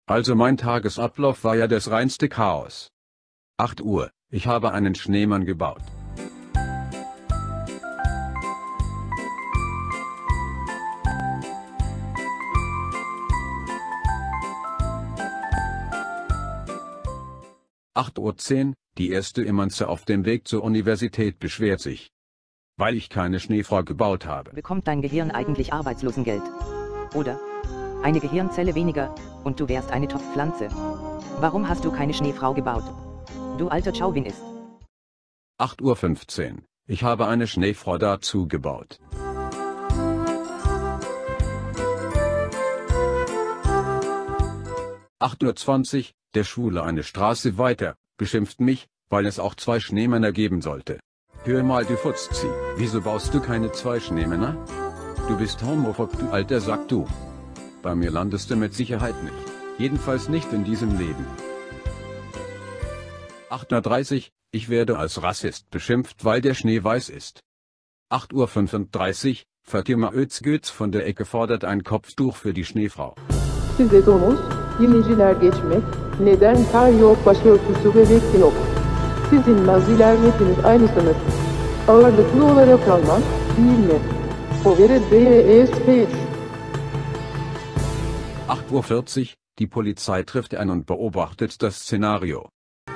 Also mein Tagesablauf war ja das reinste Chaos. 8 Uhr, ich habe einen Schneemann gebaut. (8:10 Uhr), die erste Emanze auf dem Weg zur Universität beschwert sich, weil ich keine Schneefrau gebaut habe. Bekommt dein Gehirn eigentlich Arbeitslosengeld? Oder? Eine Gehirnzelle weniger, und du wärst eine Topfpflanze. Warum hast du keine Schneefrau gebaut? Du alter Chauvinist. 8:15 Uhr, ich habe eine Schneefrau dazu gebaut. (8:20 Uhr), der Schwule eine Straße weiter, beschimpft mich, weil es auch 2 Schneemänner geben sollte. Hör mal du Fuzzi, wieso baust du keine 2 Schneemänner? Du bist homophob du alter Sack du. Bei mir landest du mit Sicherheit nicht. Jedenfalls nicht in diesem Leben. 8:30 Uhr, ich werde als Rassist beschimpft, weil der Schnee weiß ist. 8:35 Uhr, Fatima Özgöz von der Ecke fordert ein Kopftuch für die Schneefrau. Size domuz, yemiciler geçmek, neden kar yok başörtüsü bebek yok. Sizin Naziler hepiniz aynısınız. Ağırlıklı olarak Alman, değil mi? Povere DSP. 8:40 Uhr, die Polizei trifft ein und beobachtet das Szenario.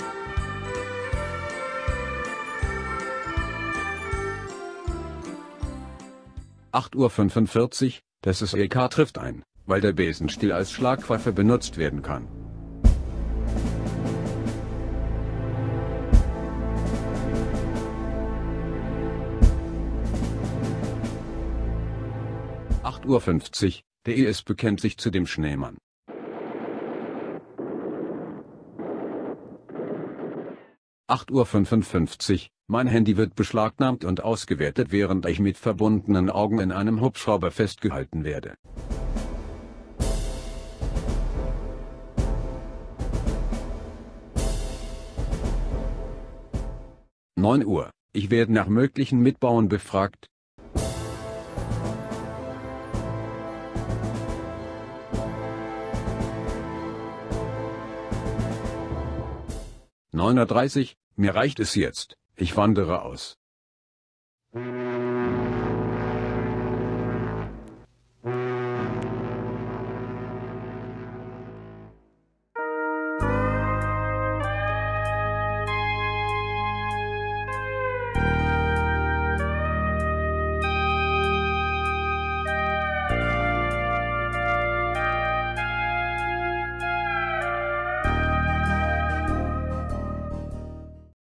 (8:45 Uhr), das SEK trifft ein, weil der Besenstiel als Schlagwaffe benutzt werden kann. (8:50 Uhr), der IS bekennt sich zu dem Schneemann. 8:55 Uhr, mein Handy wird beschlagnahmt und ausgewertet, während ich mit verbundenen Augen in einem Hubschrauber festgehalten werde. (9 Uhr), ich werde nach möglichen Mitbauen befragt. (9:30 Uhr), mir reicht es jetzt, ich wandere aus.